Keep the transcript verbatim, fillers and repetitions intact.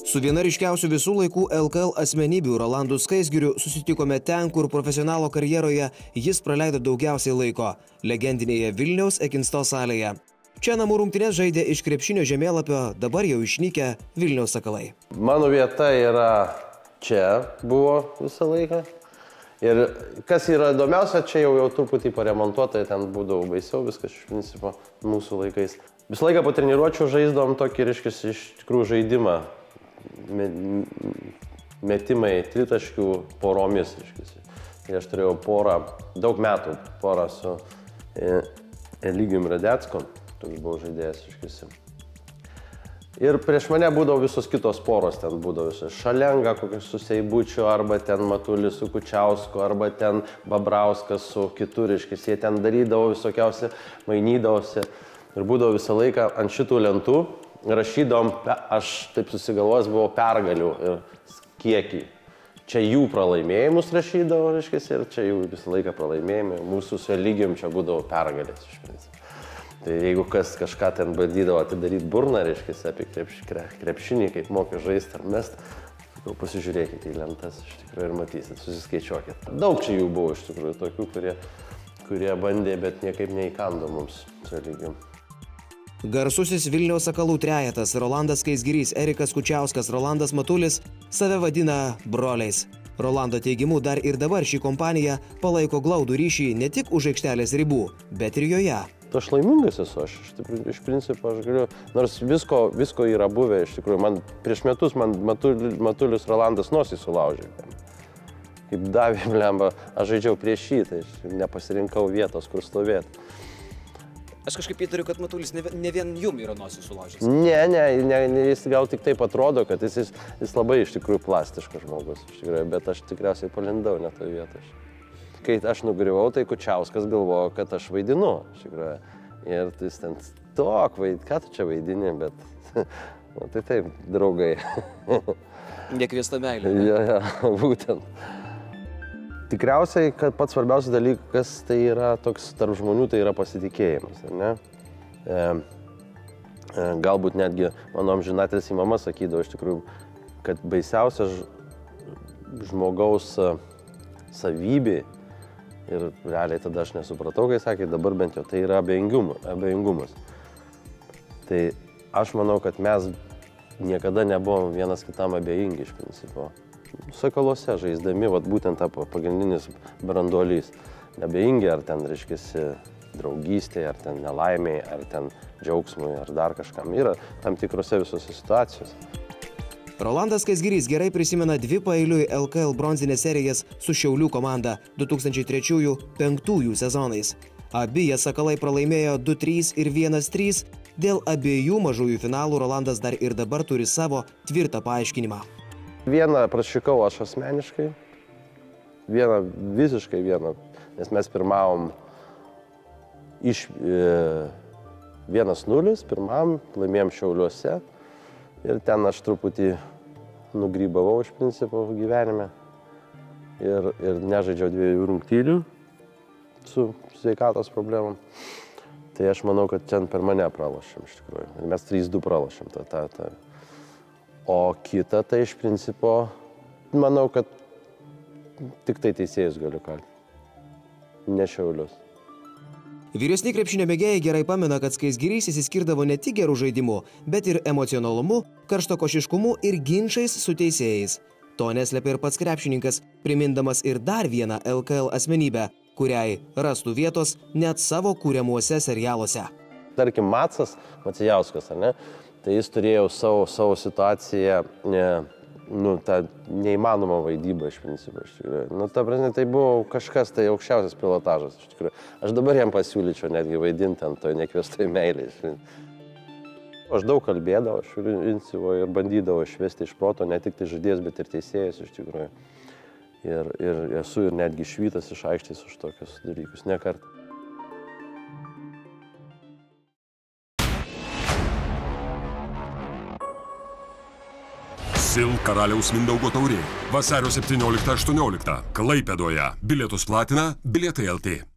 Su viena ryškiausių visų laikų L K L asmenybių Rolandu Skaisgiriu susitikome ten, kur profesionalo karjeroje jis praleido daugiausiai laiko – legendinėje Vilniaus Ekinsto salėje. Čia namų rungtynes žaidė iš krepšinio žemėlapio, dabar jau išnykę Vilniaus Sakalai. Mano vieta yra čia buvo visą laiką. Ir kas yra įdomiausia, čia jau, jau truputį paremontuota, ten būdavo baisiau viskas iš principo mūsų laikais. Visą laiką po treniruočių žaisdavom tokį, reiškia, iš tikrųjų žaidimą. Metimai tritaškių poromis, reiškia. Ir aš turėjau porą, daug metų porą su Eligijum Radecku, toks buvau žaidėjas, reiškia. Ir prieš mane būdavo visos kitos poros, ten būdavo visos Šalenga, kokius su Seibučiu, arba ten Matulis su Kučiausku, arba ten Babrauskas su kitu, reiškia. Jie ten darydavo visokiausi, mainydavosi. Ir būdavo visą laiką ant šitų lentų. Rašydom, aš taip susigalvojęs buvau pergalių ir kiekį. Čia jų pralaimėjimus rašydavo, reiškia, ir čia jų visą laiką pralaimėjimai. Mūsų su Eligijum čia būdavo pergalės, iš principo. Tai jeigu kas kažką ten bandydavo atidaryti burną, reiškia, apie krepš, krepšinį, kaip mokė žaisti ar mest, pasižiūrėkite į lentas, iš tikrųjų, ir matysit, susiskaičiuokit. Daug čia jų buvo, iš tikrųjų, tokių, kurie, kurie bandė, bet niekaip neįkando mums su Eligijum. Garsusis Vilniaus Sakalų trejetas Rolandas Skaisgirys, Erikas Kučiauskas, Rolandas Matulis save vadina broliais. Rolando teigimu, dar ir dabar ši kompanija palaiko glaudų ryšį ne tik už aikštelės ribų, bet ir joje. Aš laimingas esu, aš iš principo aš galiu, nors visko, visko yra buvę, iš tikrųjų, man prieš metus man Matulis Rolandas nosį sulaužė. Kaip davė, blemba, aš žaidžiau prieš jį, tai nepasirinkau vietos, kur stovėti. Aš kažkaip įtariu, kad Matulis ne, ne vien jum yra nosį sulaužęs. Ne, ne, ne, jis gal tik taip atrodo, kad jis, jis, jis labai iš tikrųjų plastiškas žmogus, iš tikrųjų, bet aš tikriausiai palindau ne toje vietoje. Kai aš nugriuvau, tai Kučiauskas galvojo, kad aš vaidinu, iš tikrųjų. Ir jis ten tok, vaid, ką tu čia vaidini, bet, nu, tai taip, draugai. Nekviesta meilė. Ja, ja, būtent. Tikriausiai, kad pats svarbiausias dalykas tai yra toks tarp žmonių, tai yra pasitikėjimas, ne? E, e, galbūt netgi mano amžinatilsį mama sakydavo iš tikrųjų, kad baisiausia žmogaus savybė, ir realiai tada aš nesupratau, kai sakė, dabar bent jau tai yra abejingumas. Tai aš manau, kad mes niekada nebuvom vienas kitam abejingi iš principo. Sakaluose žaisdami, vat, būtent tą pagrindinis branduolys. Nebejingi, ar ten, reiškiasi, draugystėje, ar ten nelaimėje, ar ten džiaugsmui, ar dar kažkam. Yra tam tikrose visose situacijose. Rolandas Skaisgirys gerai prisimena dvi paeiliui L K L bronzinės serijas su Šiaulių komanda du tūkstančiai trečiųjų penktųjų sezonais. Abi jie Sakalai pralaimėjo du trys ir vienas trys. Dėl abiejų mažųjų finalų Rolandas dar ir dabar turi savo tvirtą paaiškinimą. Vieną prašykau aš asmeniškai, vieną visiškai vieną, nes mes pirmavom iš e, vienas nulis, pirmam, laimėjom Šiauliuose ir ten aš truputį nugrybavau iš principo gyvenime ir, ir nežaidžiau dviejų rungtynių su sveikatos problemom. Tai aš manau, kad ten per mane pralošėm iš tikrųjų. Ir mes trys du pralošėm tą tą tą. O kita, tai iš principo, manau, kad tik tai teisėjus galiu kaltinti, ne Šiaulius. Vyresni krepšinio mėgėjai gerai pamena, kad Skaisgirys išsiskirdavo ne tik gerų žaidimų, bet ir emocionalumu, karštakošiškumu ir ginčais su teisėjais. To neslėpė ir pats krepšininkas, primindamas ir dar vieną L K L asmenybę, kuriai rastų vietos net savo kūriamuose serialuose. Tarkim, Macas Macijauskas, ar ne? Tai jis turėjo savo, savo situaciją, ne, nu, tą neįmanomą vaidybą iš principo, iš tikrųjų. Nu, ta prasme, tai buvo kažkas, tai aukščiausias pilotažas, iš tikrųjų. Aš dabar jam pasiūlyčiau netgi vaidinti ant to nekviestoj meilės. Aš daug kalbėdavau, aš ir bandydavau išvesti iš proto ne tik tai žaidėjas, bet ir teisėjas, iš tikrųjų. Ir, ir esu ir netgi išvytas iš aikštės už tokius dalykus, ne kartą. Sil karaliaus Mindaugo taurė. Vasario septynioliktą aštuonioliktą. Klaipėdoje. Bilietus platina Bilietai L T.